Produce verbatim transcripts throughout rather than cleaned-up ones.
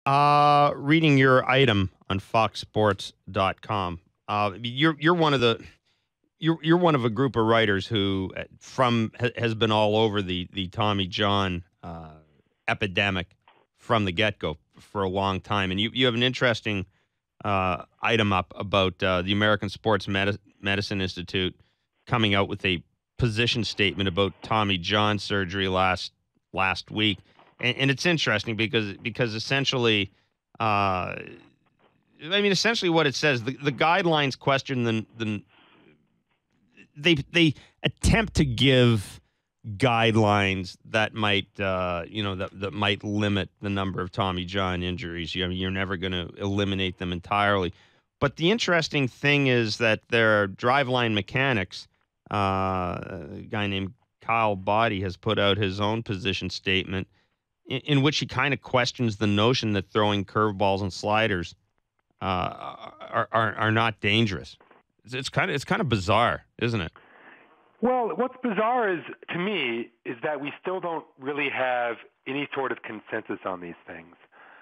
Uh, reading your item on fox sports dot com. Uh, you're you're one of the you're you're one of a group of writers who uh, from ha- has been all over the the Tommy John uh, epidemic from the get go for a long time, and you you have an interesting uh, item up about uh, the American Sports Medi- Medicine Institute coming out with a position statement about Tommy John surgery last last week, and, and it's interesting because because essentially, uh, I mean, essentially what it says the, the guidelines question the the they they attempt to give guidelines that might uh, you know that that might limit the number of Tommy John injuries. You I mean, you're never going to eliminate them entirely. But the interesting thing is that there are driveline mechanics. Uh, a guy named Kyle Boddy has put out his own position statement in, in which he kind of questions the notion that throwing curveballs and sliders uh, are, are are not dangerous. It's, it's kind of it's kind of bizarre, isn't it? Well, what's bizarre is, to me, is that we still don't really have any sort of consensus on these things.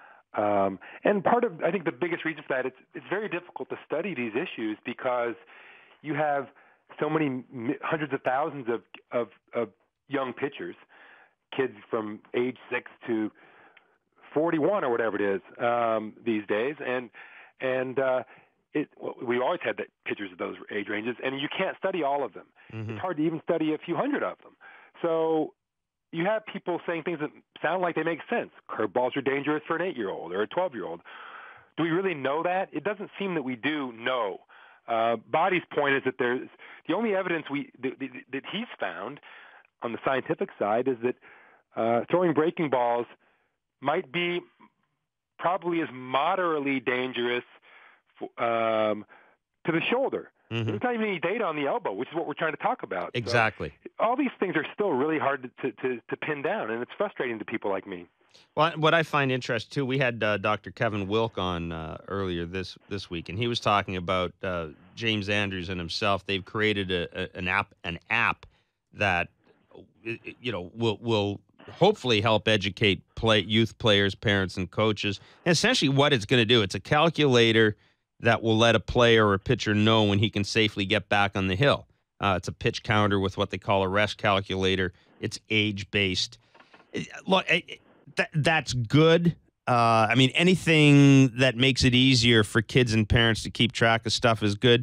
Um, and part of, I think, the biggest reason for that, it's it's very difficult to study these issues because you have so many hundreds of thousands of of, of young pitchers, kids from age six to forty-one or whatever it is um, these days, and and uh, it, we always had that pitchers of those age ranges, and you can't study all of them. Mm-hmm. It's hard to even study a few hundred of them. So you have people saying things that sound like they make sense. Curveballs are dangerous for an eight-year-old or a twelve-year-old. Do we really know that? It doesn't seem that we do know. Uh, Boddy's point is that there's the only evidence we that, that he's found on the scientific side is that uh, throwing breaking balls might be probably as moderately dangerous for, um, to the shoulder. Mm-hmm. There's not even any data on the elbow, which is what we're trying to talk about. Exactly. So all these things are still really hard to, to, to pin down, and it's frustrating to people like me. Well, what I find interesting, too, we had uh, Doctor Kevin Wilk on uh, earlier this, this week, and he was talking about uh, James Andrews and himself. They've created a, a, an app an app that, you know, will will hopefully help educate play youth players, parents, and coaches. And essentially what it's going to do, it's a calculator that will let a player or a pitcher know when he can safely get back on the hill. Uh, it's a pitch counter with what they call a rest calculator. It's age-based. Look, that, that's good. Uh, I mean, anything that makes it easier for kids and parents to keep track of stuff is good.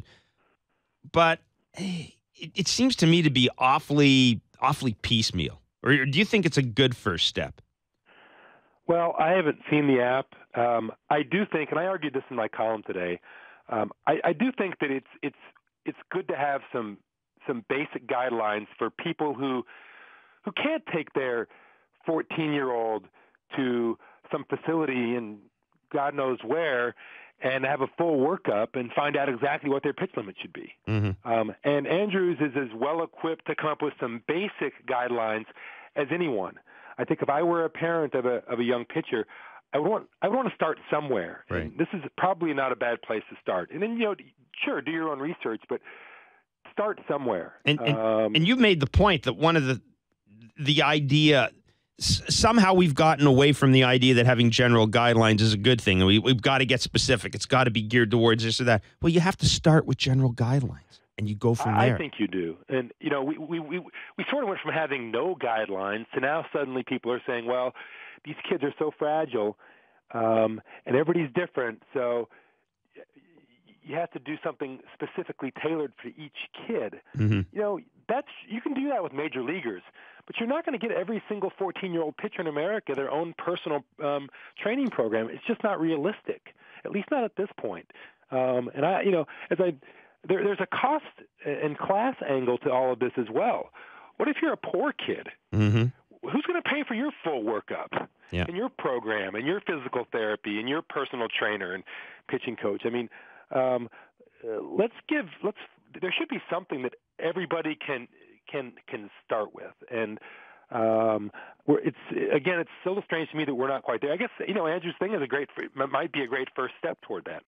But hey, it, it seems to me to be awfully, awfully piecemeal. Or do you think it's a good first step? Well, I haven't seen the app. Um, I do think, and I argued this in my column today, um, I, I do think that it's it's it's good to have some some basic guidelines for people who who can't take their fourteen-year-old to some facility in God knows where and have a full workup and find out exactly what their pitch limit should be. Mm-hmm. Um, and Andrews is as well equipped to come up with some basic guidelines as anyone. I think if I were a parent of a of a young pitcher, I would want I would want to start somewhere. Right. And this is probably not a bad place to start. And then, you know, sure, do your own research, but start somewhere. And and, um, and you made the point that one of the the idea somehow we've gotten away from the idea that having general guidelines is a good thing. We, we've got to get specific. It's got to be geared towards this or that. Well, you have to start with general guidelines, and you go from I there. I think you do. And, you know, we, we, we, we sort of went from having no guidelines to now suddenly people are saying, well, these kids are so fragile, um, and everybody's different, so you have to do something specifically tailored for each kid. Mm-hmm. You know, that's you can do that with major leaguers, but you're not going to get every single fourteen-year-old pitcher in America their own personal um, training program. It's just not realistic, at least not at this point. Um, and I, you know, as I there, there's a cost and class angle to all of this as well. What if you're a poor kid? Mm-hmm. Who's going to pay for your full workup yeah. and your program and your physical therapy and your personal trainer and pitching coach? I mean, um, uh, let's give let's. There should be something that everybody can can can start with, and um, we're, it's again, it's so strange to me that we're not quite there. I guess you know Andrew's thing is a great might be a great first step toward that.